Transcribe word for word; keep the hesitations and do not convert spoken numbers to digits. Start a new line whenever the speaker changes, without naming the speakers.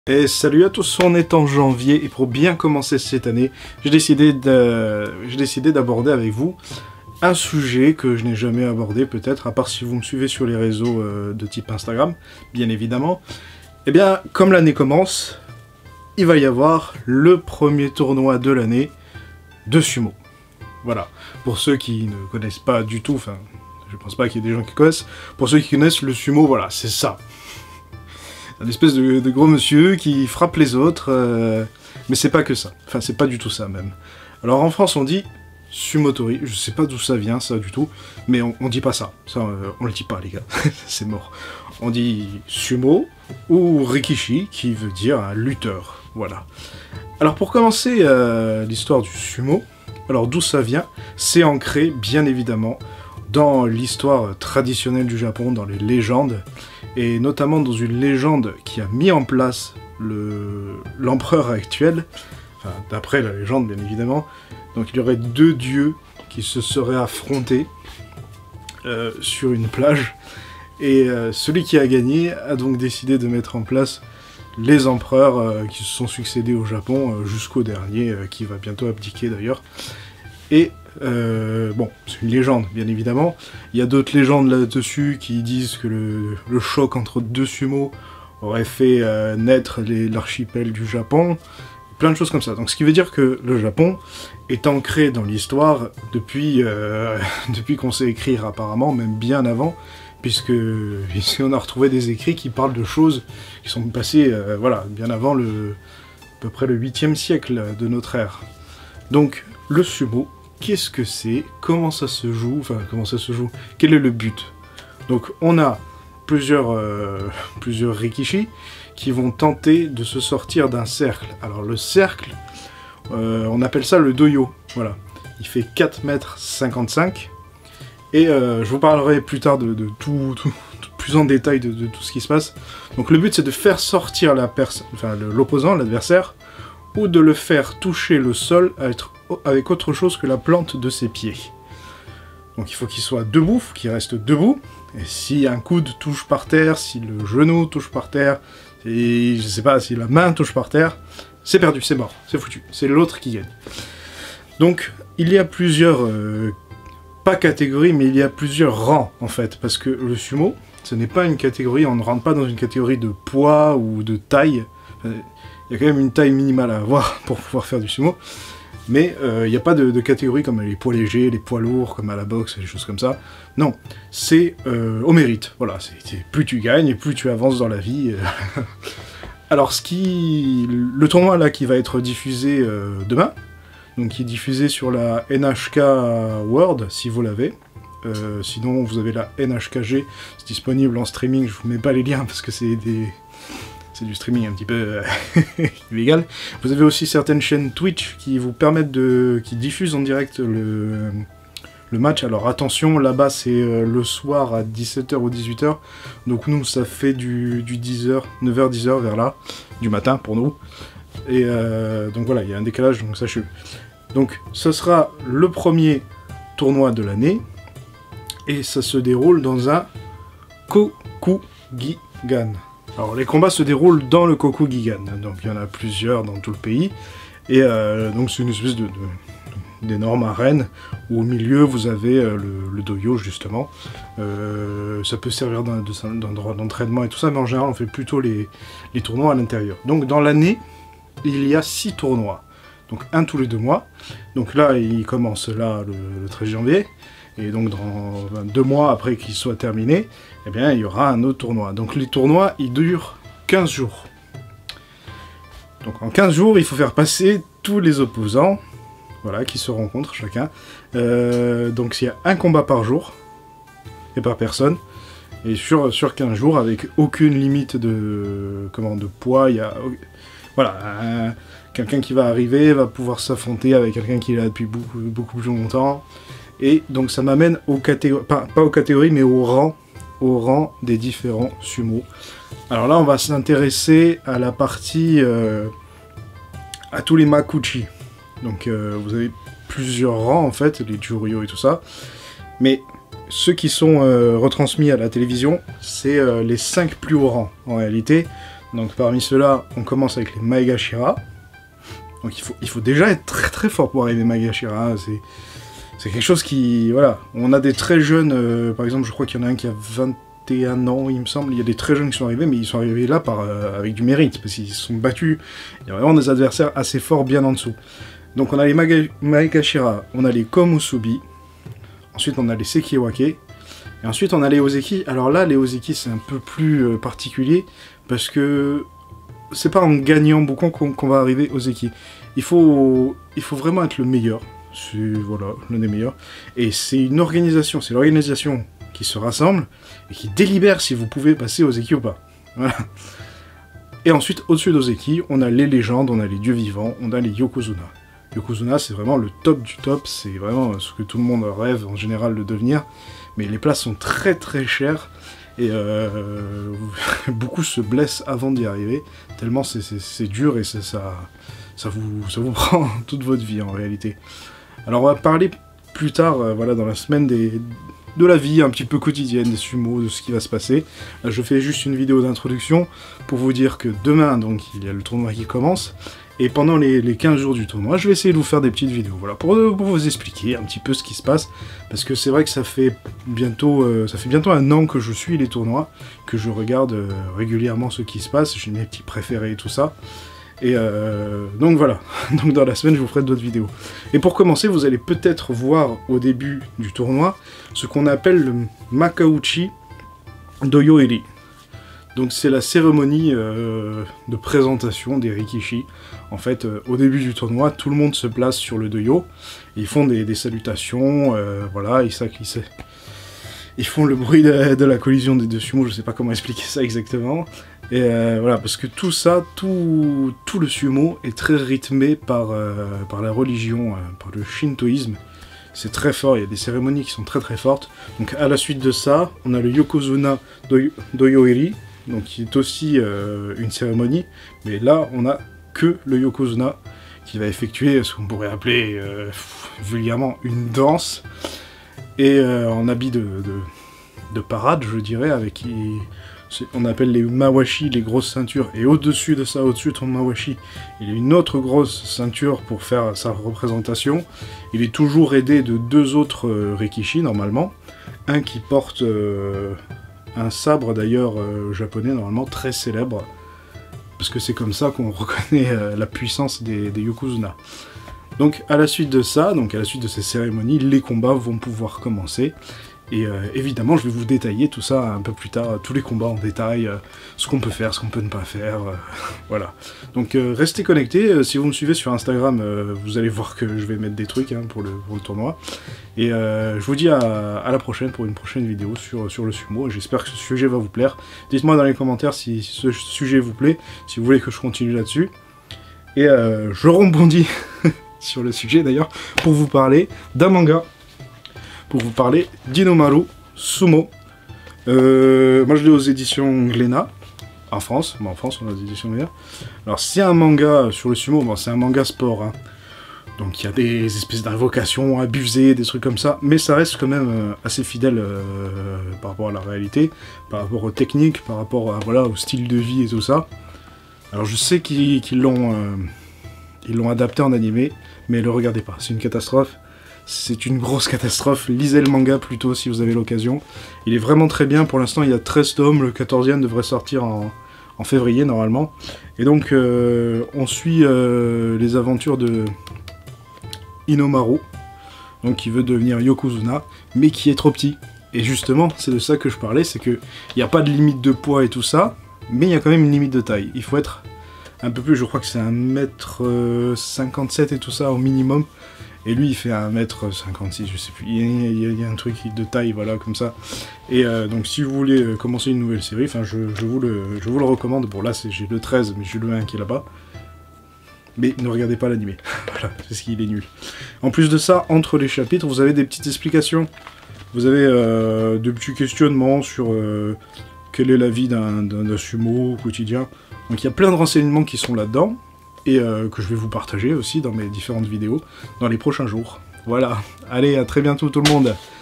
Et salut à tous, on est en janvier et pour bien commencer cette année, j'ai décidé de, j'ai décidé d'aborder avec vous un sujet que je n'ai jamais abordé peut-être, à part si vous me suivez sur les réseaux euh, de type Instagram, bien évidemment. Eh bien, comme l'année commence, il va y avoir le premier tournoi de l'année de sumo. Voilà, pour ceux qui ne connaissent pas du tout, enfin, je pense pas qu'il y ait des gens qui connaissent, pour ceux qui connaissent le sumo, voilà, c'est ça. Un espèce de, de gros monsieur qui frappe les autres, euh, mais c'est pas que ça. Enfin, c'est pas du tout ça, même. Alors, en France, on dit sumotori. Je sais pas d'où ça vient, ça, du tout, mais on, on dit pas ça. Ça, euh, on le dit pas, les gars. C'est mort. On dit sumo ou rikishi, qui veut dire un lutteur. Voilà. Alors, pour commencer euh, l'histoire du sumo, alors d'où ça vient, c'est ancré, bien évidemment, dans l'histoire traditionnelle du Japon, dans les légendes, et notamment dans une légende qui a mis en place le l'empereur actuel, enfin, d'après la légende bien évidemment. Donc il y aurait deux dieux qui se seraient affrontés euh, sur une plage, et euh, celui qui a gagné a donc décidé de mettre en place les empereurs euh, qui se sont succédés au Japon, euh, jusqu'au dernier, euh, qui va bientôt abdiquer d'ailleurs. Et Euh, bon, c'est une légende, bien évidemment. Il y a d'autres légendes là-dessus qui disent que le, le choc entre deux sumos aurait fait euh, naître l'archipel du Japon. Plein de choses comme ça. Donc ce qui veut dire que le Japon est ancré dans l'histoire depuis, euh, depuis qu'on sait écrire apparemment, même bien avant, puisque puisqu'on a retrouvé des écrits qui parlent de choses qui sont passées euh, voilà, bien avant le, à peu près le huitième siècle de notre ère. Donc le sumo, qu'est-ce que c'est? Comment ça se joue? Enfin, comment ça se joue? Quel est le but? Donc, on a plusieurs, euh, plusieurs rikishi qui vont tenter de se sortir d'un cercle. Alors, le cercle, euh, on appelle ça le doyo. Voilà. Il fait quatre mètres cinquante-cinq. Et euh, je vous parlerai plus tard de, de tout, tout, tout, plus en détail de, de tout ce qui se passe. Donc, le but, c'est de faire sortir la personne, enfin, l'opposant, l'adversaire, ou de le faire toucher le sol à être avec autre chose que la plante de ses pieds. Donc il faut qu'il soit debout, qu'il reste debout, et si un coude touche par terre, si le genou touche par terre, et je sais pas, si la main touche par terre, c'est perdu, c'est mort, c'est foutu, c'est l'autre qui gagne. Donc il y a plusieurs, euh, pas catégories, mais il y a plusieurs rangs en fait, parce que le sumo, ce n'est pas une catégorie, on ne rentre pas dans une catégorie de poids ou de taille. Il y a quand même une taille minimale à avoir pour pouvoir faire du sumo. Mais il euh, n'y a pas de, de catégorie comme les poids légers, les poids lourds, comme à la boxe, des choses comme ça. Non, c'est euh, au mérite. Voilà, c'est plus tu gagnes, et plus tu avances dans la vie. Alors, ce qui, le tournoi là qui va être diffusé euh, demain, donc qui est diffusé sur la N H K World, si vous l'avez. Euh, sinon, vous avez la N H K G, c'est disponible en streaming. Je vous mets pas les liens parce que c'est des... c'est du streaming un petit peu euh, illégal. Vous avez aussi certaines chaînes Twitch qui vous permettent de... qui diffusent en direct le, le match. Alors attention, là-bas c'est euh, le soir à dix-sept heures ou dix-huit heures. Donc nous, ça fait du, du dix heures, neuf heures, dix heures vers là, du matin pour nous. Et euh, donc voilà, il y a un décalage, donc sachez-le. Donc ce sera le premier tournoi de l'année. Et ça se déroule dans un Kokugigan. Alors les combats se déroulent dans le Kokugigan, donc il y en a plusieurs dans tout le pays, et euh, donc c'est une espèce de, de, d'énorme arène, où au milieu vous avez euh, le, le doyo justement. Euh, ça peut servir d'endroit d'entraînement et tout ça, mais en général on fait plutôt les, les tournois à l'intérieur. Donc dans l'année, il y a six tournois, donc un tous les deux mois. Donc là il commence là le, le treize janvier, et donc dans ben, deux mois après qu'il soit terminé, eh bien, il y aura un autre tournoi. Donc les tournois, ils durent quinze jours. Donc en quinze jours, il faut faire passer tous les opposants, voilà, qui se rencontrent chacun. Euh, donc il y a un combat par jour, et par personne. Et sur, sur quinze jours, avec aucune limite de, comment, de poids, il y a... Voilà, quelqu'un qui va arriver va pouvoir s'affronter avec quelqu'un qui est là depuis beaucoup, beaucoup plus longtemps. Et donc ça m'amène aux catégories, pas, pas aux catégories, mais aux rangs, au rang des différents sumo. Alors là, on va s'intéresser à la partie... Euh, à tous les makuchi. Donc euh, vous avez plusieurs rangs, en fait, les juryo et tout ça. Mais ceux qui sont euh, retransmis à la télévision, c'est euh, les cinq plus hauts rangs, en réalité. Donc parmi ceux-là, on commence avec les Maegashira. Donc il faut, il faut déjà être très très fort pour arriver Maegashira. C'est, c'est quelque chose qui... Voilà. On a des très jeunes, euh, par exemple je crois qu'il y en a un qui a vingt et un ans il me semble. Il y a des très jeunes qui sont arrivés, mais ils sont arrivés là par, euh, avec du mérite, parce qu'ils se sont battus. Il y a vraiment des adversaires assez forts bien en dessous. Donc on a les Maegashira, on a les Komusubi. Ensuite on a les Sekiwake. Et ensuite on a les Ozeki. Alors là les Ozeki c'est un peu plus euh, particulier, parce que c'est pas en gagnant beaucoup qu'on qu'on va arriver aux Ozeki. Il faut, il faut vraiment être le meilleur. C'est voilà, l'un des meilleurs. Et c'est une organisation, c'est l'organisation qui se rassemble et qui délibère si vous pouvez passer aux Ozeki ou pas. Voilà. Et ensuite, au-dessus d'Ozeki, on a les légendes, on a les dieux vivants, on a les Yokozuna. Yokozuna, c'est vraiment le top du top, c'est vraiment ce que tout le monde rêve en général de devenir. Mais les places sont très très chères, et euh, beaucoup se blessent avant d'y arriver, tellement c'est dur et ça, ça, vous, ça vous prend toute votre vie en réalité. Alors on va parler plus tard, euh, voilà, dans la semaine des... de la vie un petit peu quotidienne, des sumo, de ce qui va se passer. Là, je fais juste une vidéo d'introduction pour vous dire que demain, donc, il y a le tournoi qui commence, et pendant les, les quinze jours du tournoi, je vais essayer de vous faire des petites vidéos, voilà, pour, pour vous expliquer un petit peu ce qui se passe, parce que c'est vrai que ça fait bientôt, euh, ça fait bientôt un an que je suis les tournois, que je regarde euh, régulièrement ce qui se passe, j'ai mes petits préférés et tout ça. Et euh, donc voilà, donc dans la semaine je vous ferai d'autres vidéos. Et pour commencer, vous allez peut-être voir au début du tournoi ce qu'on appelle le Makauchi Doyoeri. Donc c'est la cérémonie euh, de présentation des Rikishi. En fait, euh, au début du tournoi, tout le monde se place sur le Doyo, ils font des, des salutations, euh, voilà, ils, ils, ils font le bruit de, de la collision des deux sumo, je sais pas comment expliquer ça exactement. Et euh, voilà, parce que tout ça, tout, tout le sumo est très rythmé par, euh, par la religion, euh, par le shintoïsme. C'est très fort, il y a des cérémonies qui sont très très fortes. Donc à la suite de ça, on a le Yokozuna Doyoeri, donc qui est aussi euh, une cérémonie, mais là on a que le Yokozuna qui va effectuer ce qu'on pourrait appeler euh, vulgairement une danse, et euh, en habit de, de, de parade, je dirais, avec qui... On appelle les mawashi, les grosses ceintures, et au-dessus de ça, au-dessus de ton mawashi, il y a une autre grosse ceinture pour faire sa représentation. Il est toujours aidé de deux autres euh, rikishi, normalement. Un qui porte euh, un sabre, d'ailleurs, euh, japonais, normalement, très célèbre, parce que c'est comme ça qu'on reconnaît euh, la puissance des, des Yokozuna. Donc, à la suite de ça, donc à la suite de ces cérémonies, les combats vont pouvoir commencer. Et euh, évidemment, je vais vous détailler tout ça un peu plus tard, tous les combats en détail, euh, ce qu'on peut faire, ce qu'on peut ne pas faire, euh, voilà. Donc euh, restez connectés, euh, si vous me suivez sur Instagram, euh, vous allez voir que je vais mettre des trucs hein, pour, le, pour le tournoi. Et euh, je vous dis à, à la prochaine pour une prochaine vidéo sur, sur le sumo, j'espère que ce sujet va vous plaire. Dites-moi dans les commentaires si ce sujet vous plaît, si vous voulez que je continue là-dessus. Et euh, je rebondis sur le sujet d'ailleurs, pour vous parler d'un manga. Pour vous parler d'Inomaru Sumo. Euh, moi je l'ai aux éditions Glénat, en France. Bon, en France on a des éditions Glénat. Alors c'est un manga sur le sumo, bon, c'est un manga sport. Hein. Donc il y a des espèces d'invocations abusées, des trucs comme ça. Mais ça reste quand même euh, assez fidèle euh, par rapport à la réalité, par rapport aux techniques, par rapport à, voilà, au style de vie et tout ça. Alors je sais qu'ils qu'ils l'ont euh, ils l'ont adapté en animé, mais le regardez pas, c'est une catastrophe. C'est une grosse catastrophe, lisez le manga plutôt si vous avez l'occasion. Il est vraiment très bien, pour l'instant il y a treize tomes, le quatorzième devrait sortir en, en février normalement. Et donc euh, on suit euh, les aventures de Inomaru, donc qui veut devenir Yokozuna, mais qui est trop petit. Et justement, c'est de ça que je parlais, c'est qu'il n'y a pas de limite de poids et tout ça, mais il y a quand même une limite de taille. Il faut être un peu plus, je crois que c'est un mètre cinquante-sept et tout ça au minimum. Et lui il fait un mètre cinquante-six, je sais plus, il y, a, il, y a, il y a un truc de taille, voilà, comme ça. Et euh, donc si vous voulez euh, commencer une nouvelle série, enfin je, je, vous le, je vous le recommande. Bon là j'ai le treize, mais j'ai le un qui est là-bas. Mais ne regardez pas l'animé, voilà, parce qu'il est nul. En plus de ça, entre les chapitres, vous avez des petites explications. Vous avez euh, des petits questionnements sur euh, quelle est la vie d'un sumo au quotidien. Donc il y a plein de renseignements qui sont là-dedans. Et euh, que je vais vous partager aussi dans mes différentes vidéos dans les prochains jours. Voilà, allez, à très bientôt tout le monde.